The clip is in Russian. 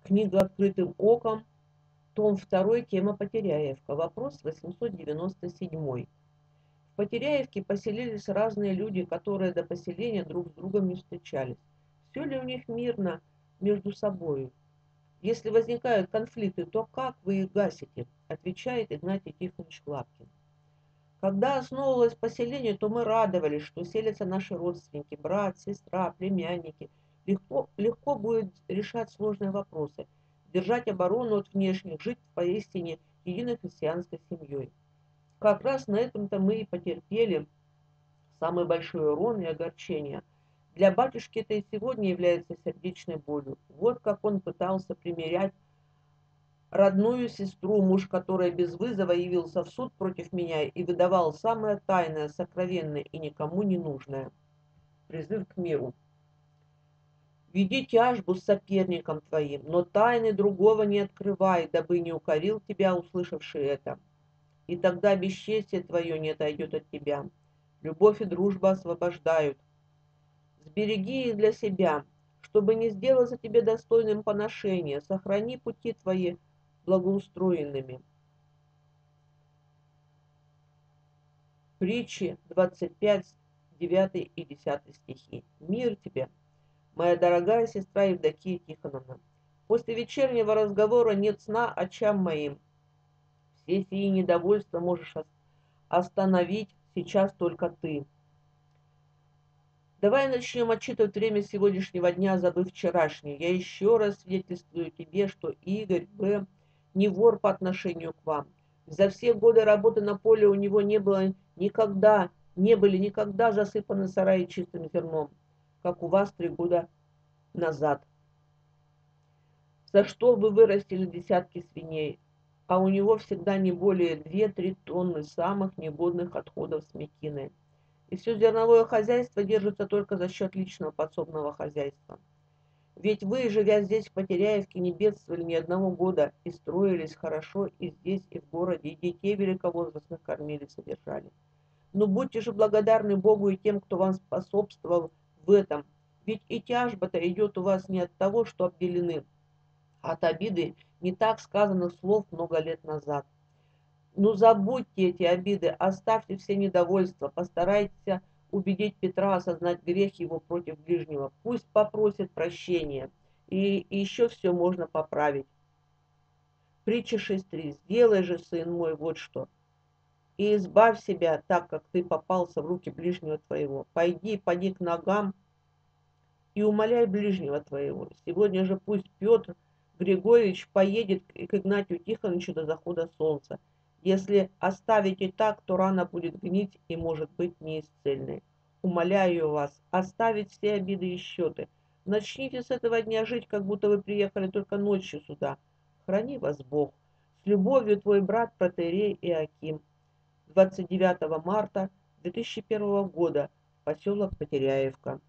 Книга «Открытым оком», том 2, тема Потеряевка. Вопрос 897. В Потеряевке поселились разные люди, которые до поселения друг с другом не встречались. Все ли у них мирно между собой? Если возникают конфликты, то как вы их гасите? Отвечает Игнатий Тихонович Лапкин. Когда основывалось поселение, то мы радовались, что селятся наши родственники, брат, сестра, племянники. Легко будет решать сложные вопросы, держать оборону от внешних, жить поистине единой христианской семьей. Как раз на этом-то мы и потерпели самый большой урон и огорчение. Для батюшки это и сегодня является сердечной болью. Вот как он пытался примирять родную сестру, муж которой без вызова явился в суд против меня и выдавал самое тайное, сокровенное и никому не нужное. Призыв к миру. Веди тяжбу с соперником твоим, но тайны другого не открывай, дабы не укорил тебя, услышавший это. И тогда бесчестие твое не отойдет от тебя. Любовь и дружба освобождают. Сбереги их для себя, чтобы не сделаться тебе достойным поношения. Сохрани пути твои благоустроенными. Притчи 25, 9 и 10 стихи. Мир тебе, моя дорогая сестра Евдокия Тихоновна. После вечернего разговора нет сна очам моим. Все сии недовольства можешь остановить сейчас только ты. Давай начнем отчитывать время сегодняшнего дня, забыв вчерашнее. Я еще раз свидетельствую тебе, что Игорь Б. не вор по отношению к вам. За все годы работы на поле у него не были никогда засыпаны сараи чистым зерном, как у вас 3 года назад. За что вы вырастили десятки свиней, а у него всегда не более 2-3 тонны самых негодных отходов с мекиной. И все зерновое хозяйство держится только за счет личного подсобного хозяйства. Ведь вы, живя здесь, в Потеряевке, не бедствовали ни одного года и строились хорошо и здесь, и в городе, и детей великовозрастных кормили, содержали. Но будьте же благодарны Богу и тем, кто вам способствовал в этом. Ведь и тяжба-то идет у вас не от того, что обделены, а от обиды не так сказанных слов много лет назад. Ну забудьте эти обиды, оставьте все недовольства, постарайтесь убедить Петра осознать грех его против ближнего. Пусть попросит прощения, и еще все можно поправить. Притча 6.3. Сделай же, сын мой, вот что. И избавь себя так, как ты попался в руки ближнего твоего. Поди к ногам и умоляй ближнего твоего. Сегодня же пусть Петр Григорьевич поедет к Игнатию Тихоновичу до захода солнца. Если оставите так, то рана будет гнить и может быть неисцельной. Умоляю вас оставить все обиды и счеты. Начните с этого дня жить, как будто вы приехали только ночью сюда. Храни вас Бог. С любовью, твой брат протоиерей Иоаким. 29 марта 2001 года. Поселок Потеряевка.